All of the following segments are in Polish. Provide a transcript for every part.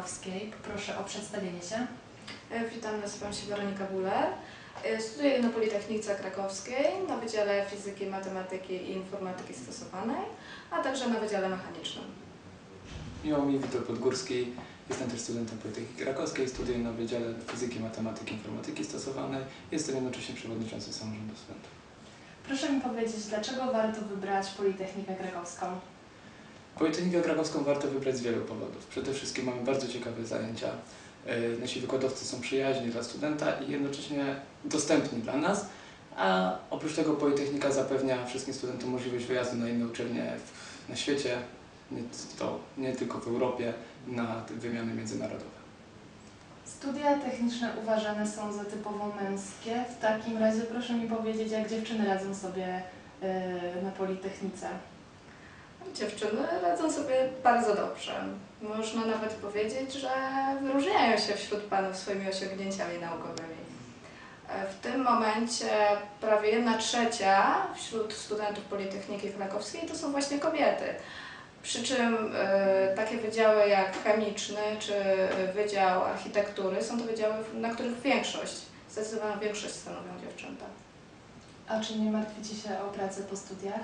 Krakowskiej. Proszę o przedstawienie się. Witam, nazywam się Weronika Buller. Studiuję na Politechnice Krakowskiej na Wydziale Fizyki, Matematyki i Informatyki Stosowanej, a także na Wydziale Mechanicznym. Miło mi, Witold Podgórski. Jestem też studentem Politechniki Krakowskiej. Studiuję na Wydziale Fizyki, Matematyki i Informatyki Stosowanej. Jestem jednocześnie przewodniczącym samorządu studentów. Proszę mi powiedzieć, dlaczego warto wybrać Politechnikę Krakowską? Politechnikę Krakowską warto wybrać z wielu powodów. Przede wszystkim mamy bardzo ciekawe zajęcia. Nasi wykładowcy są przyjaźni dla studenta i jednocześnie dostępni dla nas, a oprócz tego Politechnika zapewnia wszystkim studentom możliwość wyjazdu na inne uczelnie na świecie, nie tylko w Europie, na wymiany międzynarodowe. Studia techniczne uważane są za typowo męskie. W takim razie proszę mi powiedzieć, jak dziewczyny radzą sobie na Politechnice. Dziewczyny radzą sobie bardzo dobrze. Można nawet powiedzieć, że wyróżniają się wśród panów swoimi osiągnięciami naukowymi. W tym momencie prawie 1/3 wśród studentów Politechniki Krakowskiej to są właśnie kobiety. Przy czym takie wydziały jak chemiczny czy Wydział Architektury są to wydziały, na których zdecydowaną większość stanowią dziewczęta. A czy nie martwicie się o pracę po studiach?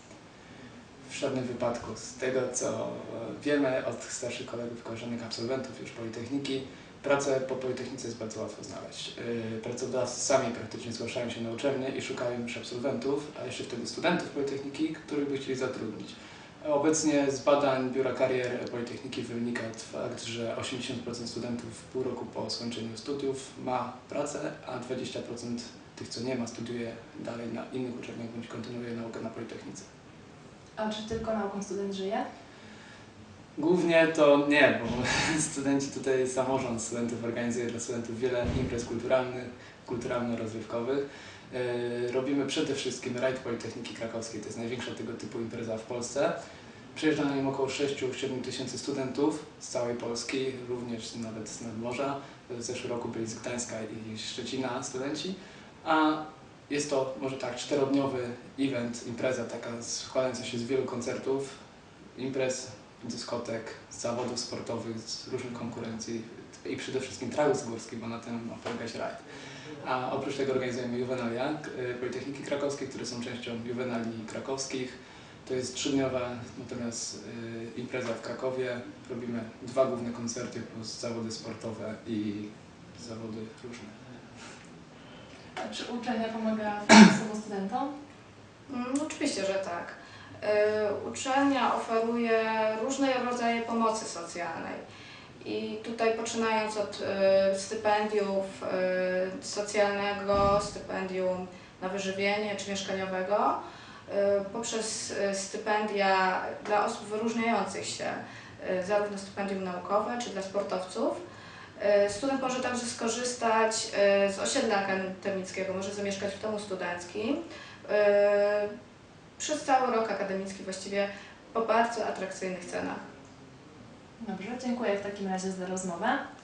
W żadnym wypadku. Z tego, co wiemy od starszych kolegów i koleżanek absolwentów już Politechniki, pracę po Politechnice jest bardzo łatwo znaleźć. Pracodawcy sami praktycznie zgłaszają się na uczelnię i szukają już absolwentów, a jeszcze wtedy studentów Politechniki, których by chcieli zatrudnić. Obecnie z badań Biura Karier Politechniki wynika fakt, że 80% studentów pół roku po skończeniu studiów ma pracę, a 20% tych, co nie ma, studiuje dalej na innych uczelniach bądź kontynuuje naukę na Politechnice. A czy tylko nauką student żyje? Głównie to nie, bo studenci tutaj, samorząd studentów organizuje dla studentów wiele imprez kulturalno-rozrywkowych. Robimy przede wszystkim rajd Politechniki Krakowskiej, to jest największa tego typu impreza w Polsce. Przyjeżdża na nim około 6–7 tysięcy studentów z całej Polski, również nawet z nadmorza. W zeszłym roku byli z Gdańska i Szczecina studenci, a jest to może tak 4-dniowy event, impreza taka składająca się z wielu koncertów, imprez, dyskotek, zawodów sportowych, z różnych konkurencji i przede wszystkim tragus górskich, bo na tym ma polegać rajd. A oprócz tego organizujemy juwenalia Politechniki Krakowskiej, które są częścią juwenalii krakowskich. To jest 3-dniowa natomiast impreza w Krakowie. Robimy 2 główne koncerty plus zawody sportowe i zawody różne. A czy uczelnia pomaga finansowo studentom? Oczywiście, że tak. Uczelnia oferuje różne rodzaje pomocy socjalnej. I tutaj poczynając od stypendiów socjalnego, stypendium na wyżywienie czy mieszkaniowego, poprzez stypendia dla osób wyróżniających się, zarówno stypendium naukowe czy dla sportowców. Student może także skorzystać z osiedla akademickiego, może zamieszkać w domu studenckim przez cały rok akademicki właściwie po bardzo atrakcyjnych cenach. Dobrze, dziękuję w takim razie za rozmowę.